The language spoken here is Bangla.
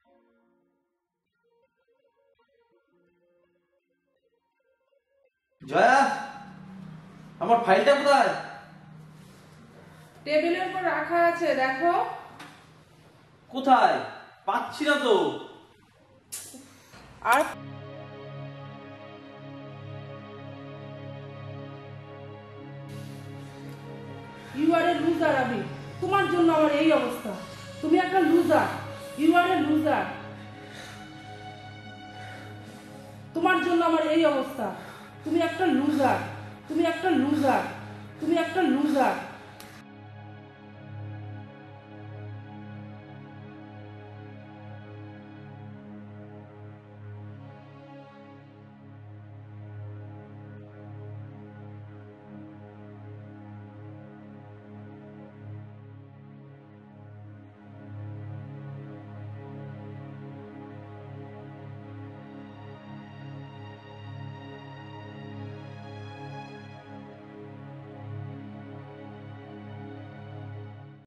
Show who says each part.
Speaker 1: জয়া, আমার ফাইলটা কোথায়?
Speaker 2: টেবিলের উপর রাখা আছে, দেখো।
Speaker 1: কোথায়? পাচ্ছি না তো।
Speaker 2: Are you are a loser আবি, তোমার জন্য আমার এই অবস্থা। তুমি একটা loser, you are a loser. তোমার জন্য আমার এই অবস্থা। তুমি একটা লুজার, তুমি একটা লুজার, তুমি একটা লুজার।